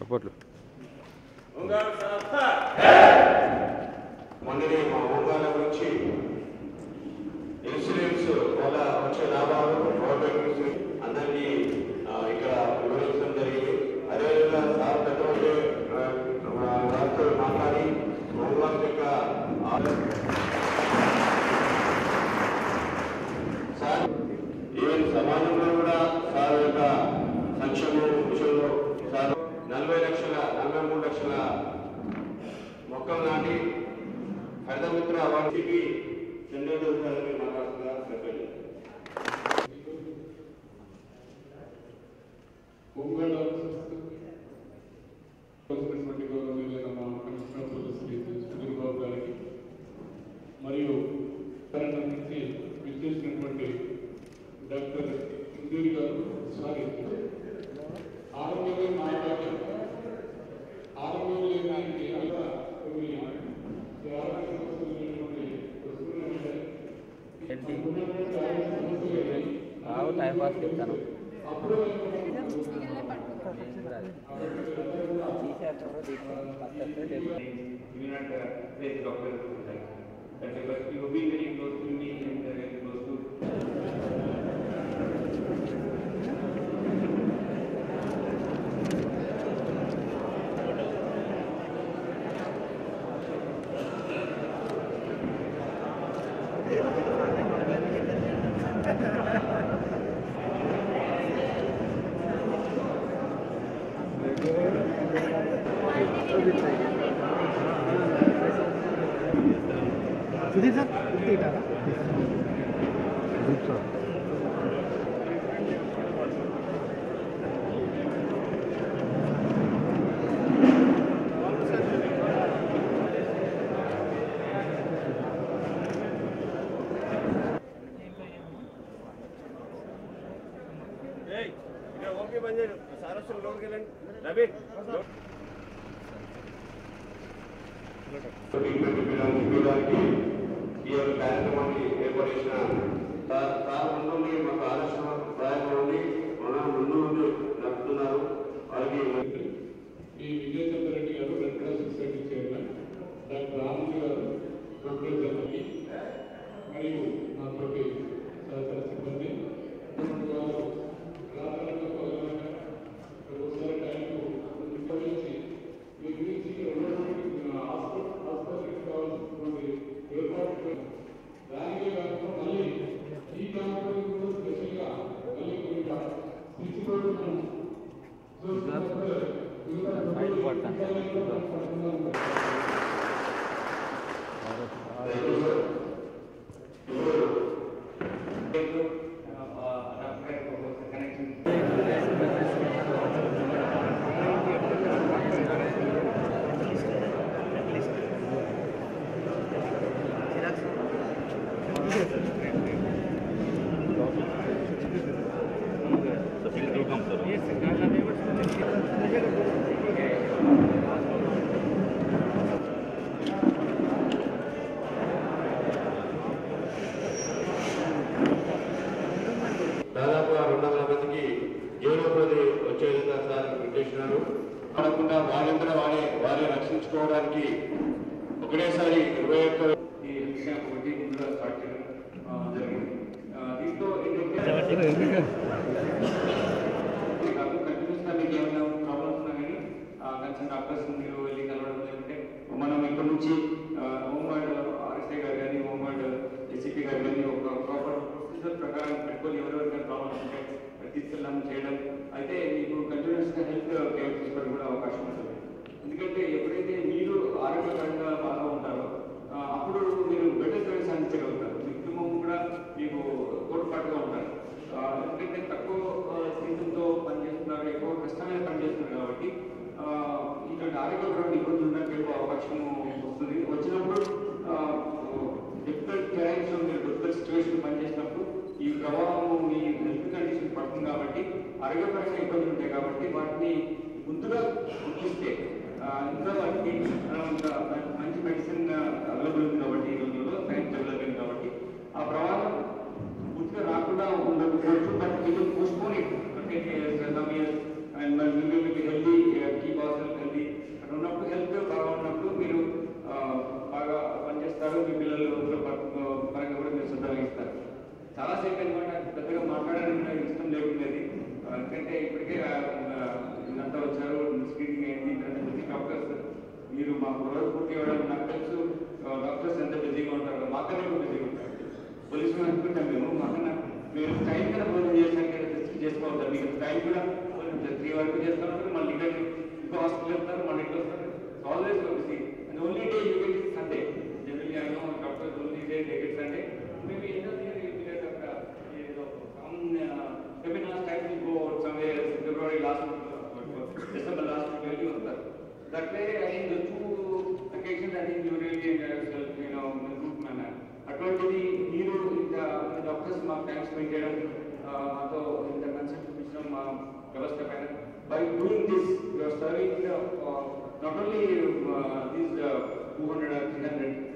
చప్పట్లు. మొన్ననే మా ఒంగోల గురించి ఇన్సూరెన్స్ వల్ల వచ్చే లాభాలు గవర్నమెంట్ అందరికీ ఇక్కడ వివరించడం జరిగింది. అదేవిధంగా సార్ పెద్దవాళ్ళు వారితో మాట్లాడి ఒంగోల యొక్క సార్ ఈవెన్ సమాజంలో కూడా సార్ యొక్క సంక్షేమం విషయంలో సార్ 43 లక్షల మొక్కలు నాటి హరితమిత్ర అవార్డుకి చెన్నైలో మాట్లాడుతున్నా చెప్పండి. మరియు నుంచి విచ్చేసినటువంటి డాక్టర్ ఇందూరి గారు సారీ ఆరోగ్యం నాయకులు ఆరోగ్యం లేని టైం పాస్ చెప్తాను. सुधीर सर ఓకే బంద్ సార్ వస్తుంది లోపలికి వెళ్ళండి. రవి ఈ కార్యక్రమాన్ని ఏర్పాటు చేసిన సార్ ముందు మాకు ఆదర్శప్రాయంగా ఉండి మన ముందు నడుపుతున్నారు. వాళ్ళకి ఈ విజయచంద్ర రెడ్డి గారు red cross society chairman, doctor Anand గారు ప్రొఫెసర్ జనరల్ మరియు నాతోటి సహచర సిబ్బంది వారు ఒకసారి టైంకు నిర్వహించి మీ గురించి హాస్పిటల్కి కావాల్సినటువంటి ఏర్పాట్లు దానికే కాకుండా మళ్ళీ ఈ కార్యక్రమం కూడా స్పెషల్గా మళ్ళీ కొన్ని తీసుకుని దాదాపు 200 మందికి జీవనోపాధి వచ్చే విధంగా సార్ నిర్దేశించారు. కాకుండా వారంతా వారే రక్షించుకోవడానికి ఒకటేసారి 21 ఈ విషయం ఒకటి కూడా స్టార్ట్ చేయడం జరిగింది. దీంతో కంటిన్యూస్గా మీకు ఏమైనా ప్రాబ్లమ్స్ ఉన్నా కానీ కన్సర్న్ డాక్టర్స్ మీరు వెళ్ళి కలవడం లేకుంటే మనం ఇక్కడ నుంచి హోంగార్డ్ ఆర్ఎస్ఐ గారు కానీ హోంగార్డ్ ఏసీపీ గారు కానీ ఒక ప్రాపర్ ప్రొసీజర్ ప్రకారం పెట్టుకొని ఎవరెవరికైనా ప్రాబ్లమ్స్ ఉంటే తీసుకెళ్ళడం చేయడం అయితే మీకు కంటిన్యూస్గా హెల్త్ కేర్ తీసుకోవడం కూడా అవకాశం ఉంటుంది. ఎందుకంటే ఎప్పుడైతే మీరు ఆరోగ్యకరంగా బాగా ఉంటారో అప్పుడు మీరు బెటర్ సర్వీస్ అందించగలుగుతారు. మీ కుటుంబం కూడా మీకు తోడ్పాటుగా ఉంటారు. ఎందుకంటే తక్కువ జీతంతో పనిచేస్తున్నారు, ఎక్కువ కష్టమైన పనిచేస్తున్నారు కాబట్టి ఇటువంటి ఆరోగ్యపరమైన ఇబ్బందులు ఉండడానికి ఎక్కువ అవకాశం వస్తుంది. వచ్చినప్పుడు డిఫికల్ట్ టైమ్స్లో మీరు డిఫికల్ట్ సిచ్యువేషన్ పనిచేసినప్పుడు ఈ ప్రభావం మీ హెల్త్ కండిషన్ పడుతుంది కాబట్టి ఆరోగ్యపరంగా ఇబ్బందులు ఉంటాయి కాబట్టి వాటిని ముందుగా గుర్తిస్తే ఇంకా వాటికి మంచి మెడిసిన్ అవైలబుల్ ఉంది కాబట్టి ఈ రోజుల్లో సైన్స్ డెవలప్ అయింది కాబట్టి ఆ ప్రభావం పూర్తిగా రాకుండా ఉండకపోవచ్చు. But postpone it 10 years, some years, and we will be healthy, keep ourselves ఎందుకంటే ఇప్పటికే ఇదంతా వచ్చారు, స్క్రీనింగ్ అయింది, ప్రతి డాక్టర్స్ మీరు మాకు రోజు పూర్తి ఇవ్వడం నాకు తెలుసు. డాక్టర్స్ ఎంత బిజీగా ఉంటారు, మాకన్నా ఎక్కువ బిజీగా ఉంటారు. పోలీసులు అనుకుంటాం మేము, మాకన్నా మీరు టైం కన్నా భోజనం చేసాక టెస్ట్ చేసుకోవాలి. మీకు టైం కూడా 3 వరకు చేస్తున్నారు, మళ్ళీ ఇక్కడ ఇంకో హాస్పిటల్ వెళ్తారు, మళ్ళీ ఇంట్లో వస్తారు. Always busy. And only day you get it Sunday. Generally I know doctors only day they get Sunday. Maybe end of the year you get seminars time will go somewhere February last week, December last week really ఉంటారు. That way I think the 2 occasions I think you really enjoy yourself, in a good manner. అటువంటిది మీరు ఇంకా doctors మాకు time spend చేయడం, మాతో ఇంత concept చూపించడం మా వ్యవస్థ పైన. By doing this you are serving not only these 200 or 300